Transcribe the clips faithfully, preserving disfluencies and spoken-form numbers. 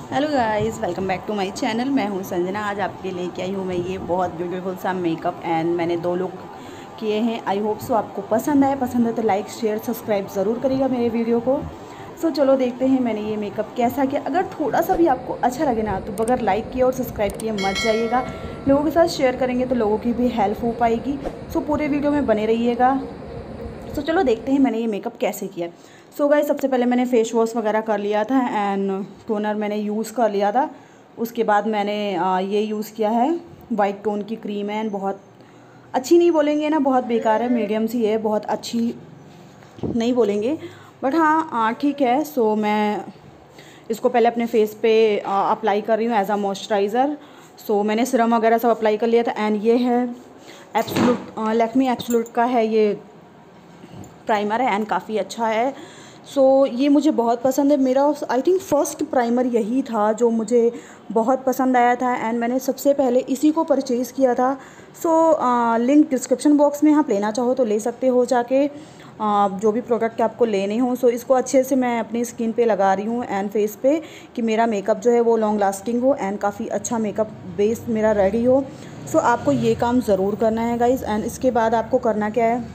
Hello guys, welcome back to my channel. मैं हूं संजना। आज आपके लिए लेके आई हूं मैं ये बहुत ब्यूटीफुल सा मेकअप एंड मैंने दो लुक किए हैं। आई होप सो आपको पसंद आए। पसंद है तो लाइक शेयर सब्सक्राइब ज़रूर करिएगा मेरे वीडियो को। सो so, चलो देखते हैं मैंने ये मेकअप कैसा किया। अगर थोड़ा सा भी आपको अच्छा लगे ना तो बगैर लाइक किए और सब्सक्राइब किए मत जाइएगा। लोगों के साथ शेयर करेंगे तो लोगों की भी हेल्प हो पाएगी। सो so, पूरे वीडियो में बने रहिएगा। सो so, चलो देखते हैं मैंने ये मेकअप कैसे किया। सो so गाइस, सबसे पहले मैंने फ़ेस वॉश वगैरह कर लिया था एंड टोनर मैंने यूज़ कर लिया था। उसके बाद मैंने आ, ये यूज़ किया है, वाइट टोन की क्रीम है एंड बहुत अच्छी नहीं बोलेंगे ना, बहुत बेकार है, मीडियम सी है, बहुत अच्छी नहीं बोलेंगे बट हाँ ठीक है। सो so, मैं इसको पहले अपने फेस पे अप्लाई कर रही हूँ एज अ मॉइस्चराइज़र। सो मैंने सीरम वगैरह सब अप्लाई कर लिया था एंड ये है एब्सोल्यूट, लैक्मे एब्सोल्यूट का है ये प्राइमर है एंड काफ़ी अच्छा है। सो so, ये मुझे बहुत पसंद है। मेरा आई थिंक फर्स्ट प्राइमर यही था जो मुझे बहुत पसंद आया था एंड मैंने सबसे पहले इसी को परचेज़ किया था। So so, link description box में आप लेना चाहो तो ले सकते हो जाके, uh, जो भी प्रोडक्ट आपको लेने हो। सो so, इसको अच्छे से मैं अपनी स्किन पे लगा रही हूँ एंड फेस पे कि मेरा मेकअप जो है वो लॉन्ग लास्टिंग हो एंड काफ़ी अच्छा मेकअप बेस मेरा रेडी हो। सो so, आपको ये काम ज़रूर करना है गाइज़। एंड इसके बाद आपको करना क्या है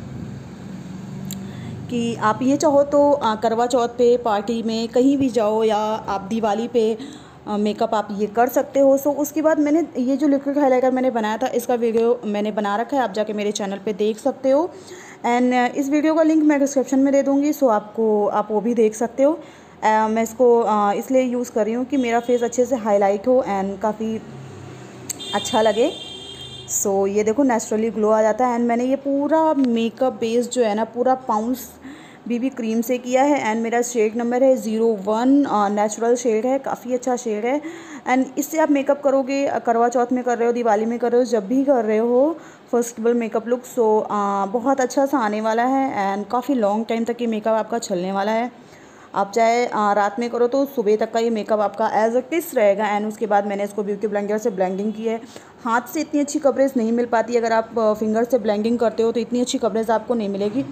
कि आप ये चाहो तो करवा चौथ पे, पार्टी में, कहीं भी जाओ या आप दिवाली पे मेकअप आप ये कर सकते हो। सो उसके बाद मैंने ये जो लिक्विड हाइलाइटर मैंने बनाया था इसका वीडियो मैंने बना रखा है, आप जाके मेरे चैनल पे देख सकते हो एंड इस वीडियो का लिंक मैं डिस्क्रिप्शन में दे दूँगी। सो आपको आप वो भी देख सकते हो। uh, मैं इसको uh, इसलिए यूज़ कर रही हूँ कि मेरा फेस अच्छे से हाईलाइट हो एंड काफ़ी अच्छा लगे। सो so, ये देखो नेचुरली ग्लो आ जाता है एंड मैंने ये पूरा मेकअप बेस जो है ना पूरा पाउंड्स बीबी क्रीम से किया है एंड मेरा शेड नंबर है ज़ीरो वन, नेचुरल शेड है, काफ़ी अच्छा शेड है एंड इससे आप मेकअप करोगे, करवा चौथ में कर रहे हो, दिवाली में कर रहे हो, जब भी कर रहे हो फर्स्टेबल मेकअप लुक। सो बहुत अच्छा सा आने वाला है एंड काफ़ी लॉन्ग टाइम तक ये मेकअप आपका चलने वाला है। आप चाहे आ, रात में करो तो सुबह तक का ये मेकअप आपका एज अ टिस रहेगा। एंड उसके बाद मैंने इसको ब्यूटी ब्लेंडर से ब्लेंडिंग की है। हाथ से इतनी अच्छी कवरेज नहीं मिल पाती, अगर आप फिंगर से ब्लेंडिंग करते हो तो इतनी अच्छी कवरेज आपको नहीं मिलेगी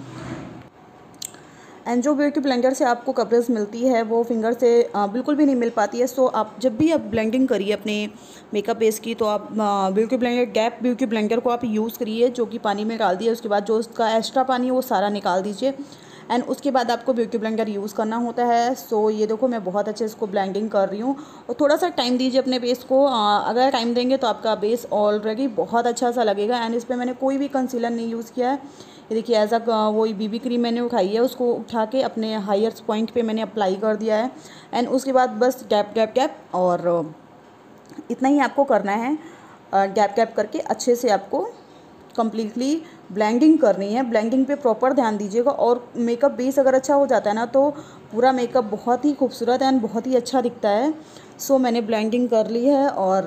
एंड जो ब्यूटी ब्लेंडर से आपको कवरेज मिलती है वो फिंगर से आ, बिल्कुल भी नहीं मिल पाती है। सो आप जब भी आप ब्लेंडिंग करिए अपने मेकअप बेस की तो आप beauty blender, gap beauty blender को आप यूज़ करिए, जो कि पानी में डाल दिए, उसके बाद जो उसका एक्स्ट्रा पानी है वो सारा निकाल दीजिए एंड उसके बाद आपको ब्यूटी ब्लेंडर यूज़ करना होता है। सो ये देखो मैं बहुत अच्छे इसको ब्लेंडिंग कर रही हूँ और थोड़ा सा टाइम दीजिए अपने बेस को। आ, अगर टाइम देंगे तो आपका बेस ऑलरेडी बहुत अच्छा सा लगेगा एंड इस पर मैंने कोई भी कंसीलर नहीं यूज़ किया है। ये देखिए ऐसा वही बीबी क्रीम मैंने उठाई है, उसको उठा के अपने हायर पॉइंट पे मैंने अप्लाई कर दिया है एंड उसके बाद बस गैप गैप गैप और इतना ही आपको करना है। गैप गैप करके अच्छे से आपको कम्प्लीटली ब्लेंडिंग करनी है। ब्लेंडिंग पे प्रॉपर ध्यान दीजिएगा और मेकअप बेस अगर अच्छा हो जाता है ना तो पूरा मेकअप बहुत ही खूबसूरत है एंड बहुत ही अच्छा दिखता है। सो मैंने ब्लेंडिंग कर ली है और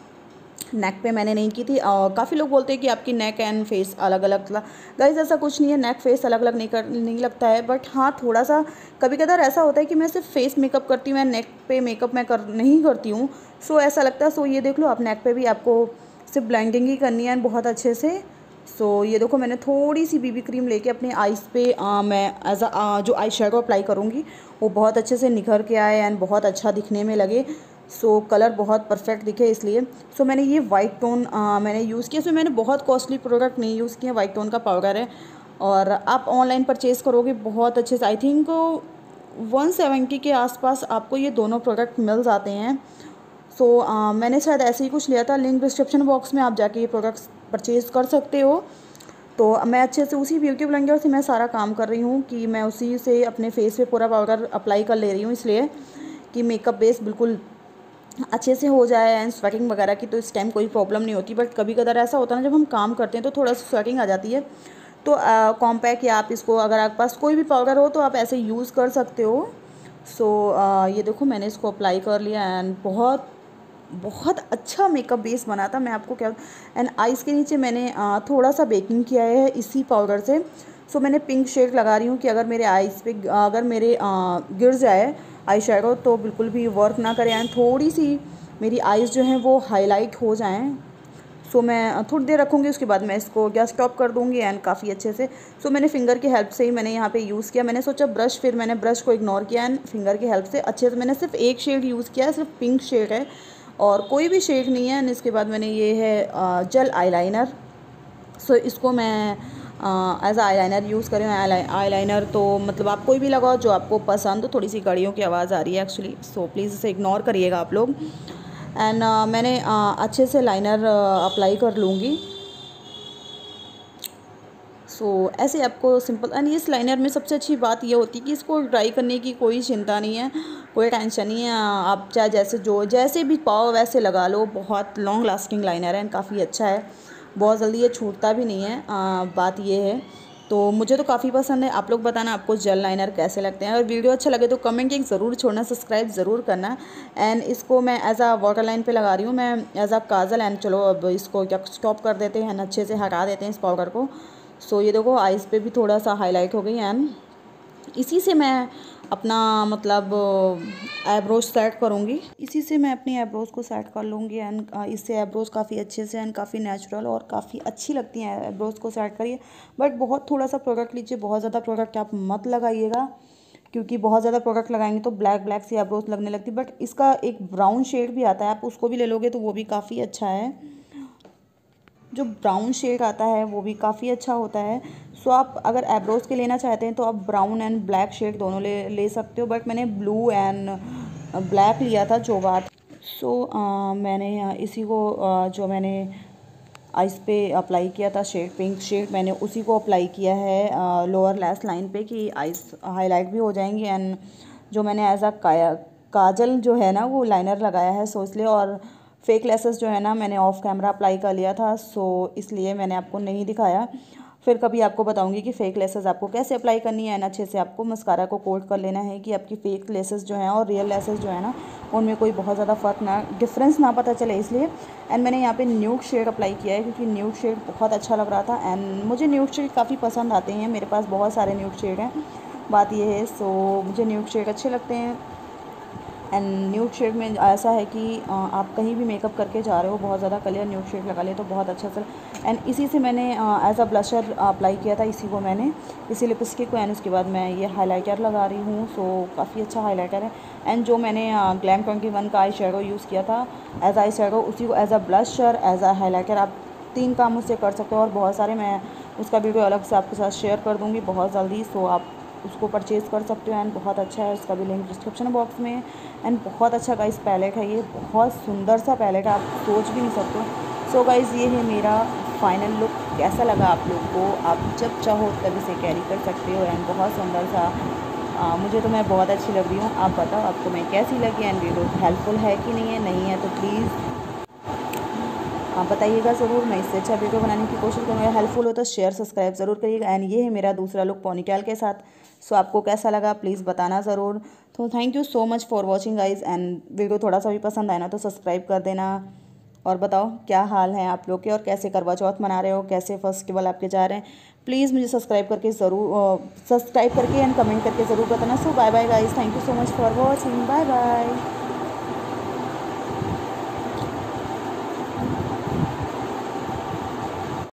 नेक पे मैंने नहीं की थी। और काफ़ी लोग बोलते हैं कि आपकी नेक एंड फेस अलग अलग। गाइस ऐसा कुछ नहीं है, नेक फेस अलग अलग नहीं कर नहीं लगता है बट हाँ थोड़ा सा कभी कभार ऐसा होता है कि मैं सिर्फ फेस मेकअप करती हूँ, मैं नेक पे मेकअप मैं कर नहीं करती हूँ। सो ऐसा लगता है। सो ये देख लो, आप नेक पे भी आपको सिर्फ ब्लेंडिंग ही करनी है बहुत अच्छे से। सो ये देखो मैंने थोड़ी सी बीबी क्रीम लेके अपने आइज़ पे आ, मैं एज अ जो आई शेडो अप्लाई करूँगी वो बहुत अच्छे से निखर के आए एंड बहुत अच्छा दिखने में लगे। सो so, कलर बहुत परफेक्ट दिखे इसलिए। सो so, मैंने ये वाइट टोन आ, मैंने यूज़ किया। सो so, मैंने बहुत कॉस्टली प्रोडक्ट नहीं यूज़ किया, वाइट टोन का पाउडर है और आप ऑनलाइन परचेज़ करोगे बहुत अच्छे से। आई थिंक वन सेवेंटी के आसपास आपको ये दोनों प्रोडक्ट मिल जाते हैं। सो so, मैंने शायद ऐसे ही कुछ लिया था, लिंक डिस्क्रिप्शन बॉक्स में आप जाके ये प्रोडक्ट्स परचेज़ कर सकते हो। तो मैं अच्छे से उसी ब्यूटी ब्लेंडर से मैं सारा काम कर रही हूँ कि मैं उसी से अपने फेस पे पूरा पाउडर अप्लाई कर ले रही हूँ, इसलिए कि मेकअप बेस बिल्कुल अच्छे से हो जाए एंड स्वेटिंग वगैरह की तो इस टाइम कोई प्रॉब्लम नहीं होती। बट कभी कभार ऐसा होता है ना जब हम काम करते हैं तो थोड़ा सा स्वेटिंग आ जाती है। तो कॉम्पैक्ट या आप इसको अगर आपके पास कोई भी पाउडर हो तो आप ऐसे यूज़ कर सकते हो। सो so, ये देखो मैंने इसको अप्लाई कर लिया एंड बहुत बहुत अच्छा मेकअप बेस बना था। मैं आपको क्या एंड आइज़ के नीचे मैंने आ, थोड़ा सा बेकिंग किया है इसी पाउडर से। सो मैंने पिंक शेड लगा रही हूँ कि अगर मेरे आइज़ पे अगर मेरे आ, गिर जाए आई शेडो तो बिल्कुल भी वर्क ना करे एंड थोड़ी सी मेरी आइज़ जो हैं वो हाईलाइट हो जाएं। सो मैं थोड़ी देर रखूँगी, उसके बाद मैं इसको गैस स्टॉप कर दूँगी एंड काफ़ी अच्छे से। सो मैंने फिंगर की हेल्प से ही मैंने यहाँ पे यूज़ किया। मैंने सोचा ब्रश, फिर मैंने ब्रश को इग्नोर किया एंड फिंगर की हेल्प से अच्छे से मैंने सिर्फ एक शेड यूज़ किया है, सिर्फ पिंक शेड है और कोई भी शेड नहीं है। एंड इसके बाद मैंने ये है जेल आईलाइनर। सो इसको मैं एज आई लाइनर यूज़ करें। आई लाइनर तो मतलब आप कोई भी लगाओ जो आपको पसंद हो। थोड़ी सी घड़ियों की आवाज़ आ रही है एक्चुअली, सो प्लीज़ इसे इग्नोर करिएगा आप लोग। एंड uh, मैंने uh, अच्छे से लाइनर अप्लाई uh, कर लूँगी। सो so, ऐसे आपको सिंपल। एंड इस लाइनर में सबसे अच्छी बात ये होती है कि इसको ड्राई करने की कोई चिंता नहीं है, कोई टेंशन नहीं है। आप चाहे जैसे जो जैसे भी पाओ वैसे लगा लो। बहुत लॉन्ग लास्टिंग लाइनर है एंड काफ़ी अच्छा है, बहुत जल्दी ये छूटता भी नहीं है। आ, बात ये है, तो मुझे तो काफ़ी पसंद है। आप लोग बताना आपको जेल लाइनर कैसे लगते हैं। और वीडियो अच्छा लगे तो कमेंट एक ज़रूर छोड़ना, सब्सक्राइब ज़रूर करना। एंड इसको मैं एज आ वाटर लाइन पे लगा रही हूँ, मैं एज आ काजल। एंड चलो अब इसको क्या स्टॉप कर देते हैं, अच्छे से हटा देते हैं इस पाउडर को। सो ये देखो आइज़ पे भी थोड़ा सा हाईलाइट हो गई। एंड इसी से मैं अपना मतलब आईब्रोज सेट करूँगी, इसी से मैं अपनी आईब्रोज को सेट कर लूँगी। एंड इससे आईब्रोज काफ़ी अच्छे से एंड काफ़ी नेचुरल और काफ़ी अच्छी लगती हैं। आईब्रोज को सेट करिए, बट बहुत थोड़ा सा प्रोडक्ट लीजिए, बहुत ज़्यादा प्रोडक्ट आप मत लगाइएगा, क्योंकि बहुत ज़्यादा प्रोडक्ट लगाएंगे तो ब्लैक ब्लैक सी आईब्रोज लगने लगती। बट इसका एक ब्राउन शेड भी आता है, आप उसको भी ले लोगे तो वो भी काफ़ी अच्छा है। जो ब्राउन शेड आता है वो भी काफ़ी अच्छा होता है। सो आप अगर आईब्रोज के लेना चाहते हैं तो आप ब्राउन एंड ब्लैक शेड दोनों ले ले सकते हो, बट मैंने ब्लू एंड ब्लैक लिया था जो बात। सो so, मैंने इसी को uh, जो मैंने आइस पे अप्लाई किया था शेड, पिंक शेड, मैंने उसी को अप्लाई किया है लोअर लैश लाइन पे कि आइस हाईलाइट भी हो जाएंगी। एंड जो मैंने एज अ काजल जो है ना वो लाइनर लगाया है, सो इसलिए। और फेक लेसेस जो है ना मैंने ऑफ कैमरा अप्लाई कर लिया था, सो इसलिए मैंने आपको नहीं दिखाया। फिर कभी आपको बताऊंगी कि फ़ेक लेसेस आपको कैसे अप्लाई करनी है। एंड अच्छे से आपको मस्कारा को कोट कर लेना है कि आपकी फ़ेक लेसेस जो हैं और रियल लेसेस जो है ना उनमें कोई बहुत ज़्यादा फ़र्क ना डिफरेंस ना पता चले, इसलिए। एंड मैंने यहाँ पे न्यूड शेड अप्लाई किया है क्योंकि न्यूड शेड बहुत अच्छा लग रहा था। एंड मुझे न्यूड शेड काफ़ी पसंद आते हैं, मेरे पास बहुत सारे न्यूड शेड हैं, बात ये है। सो मुझे न्यूड शेड अच्छे लगते हैं। एंड न्यूड शेड में ऐसा है कि आप कहीं भी मेकअप करके जा रहे हो, बहुत ज़्यादा क्लियर न्यूड शेड लगा ले तो बहुत अच्छा सा। एंड इसी से मैंने एज अ ब्लशर अप्लाई किया था, इसी को मैंने इसी लिपस्टिक को। एंड उसके बाद मैं ये हाइलाइटर लगा रही हूँ, सो काफ़ी अच्छा हाइलाइटर है। एंड जो मैंने ग्लैम ट्वेंटी वन का आई शेडो यूज़ किया था एज आई शेडो, उसी को as a blusher as a highlighter आप तीन काम उससे कर सकते हो। और बहुत सारे मैं उसका वीडियो अलग से आपके साथ शेयर कर दूँगी बहुत जल्दी, सो आप उसको परचेज़ कर सकते हो। एंड बहुत अच्छा है, उसका भी लिंक डिस्क्रिप्शन बॉक्स में। एंड बहुत अच्छा गाइस पैलेट है, ये बहुत सुंदर सा पैलेट है, आप सोच भी नहीं सकते। सो गाइस ये है मेरा फाइनल लुक, कैसा लगा आप लोग को? आप जब चाहो तब इसे कैरी कर सकते हो। एंड बहुत सुंदर सा, आ, मुझे तो मैं बहुत अच्छी लग रही हूँ। आप बताओ आपको मैं कैसी लगी? एंड वीडियो हेल्पफुल है कि नहीं है? नहीं है तो प्लीज़ आप बताइएगा ज़रूर, मैं इससे अच्छा वीडियो बनाने की कोशिश करूँगा। हेल्पफुल हो तो शेयर सब्सक्राइब ज़रूर करिएगा। एंड ये है मेरा दूसरा लुक पोनीटेल के साथ। सो आपको कैसा लगा प्लीज़ बताना ज़रूर। तो thank you so much for watching guys. And video थोड़ा सा भी पसंद आए ना तो सब्सक्राइब कर देना। और बताओ क्या हाल है आप लोग के, और कैसे करवा चौथ मना रहे हो, कैसे फेस्टिवल आपके जा रहे हैं। प्लीज़ मुझे सब्सक्राइब करके ज़रूर सब्सक्राइब करके एंड कमेंट करके ज़रूर बताना। So bye bye guys, thank you so much for watching, bye bye.